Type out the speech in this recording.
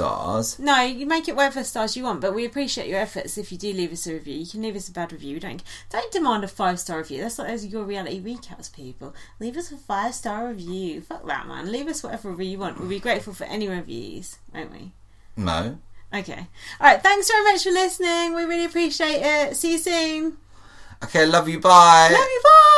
stars. No, you make it whatever stars you want, but we appreciate your efforts if you do leave us a review. You can leave us a bad review. Don't demand a 5-star review. That's not as your reality recaps, people. Leave us a 5-star review. Fuck that, man. Leave us whatever review you want. We'll be grateful for any reviews, won't we? No. Okay. Alright, thanks very much for listening. We really appreciate it. See you soon. Okay, love you, bye. Love you, bye.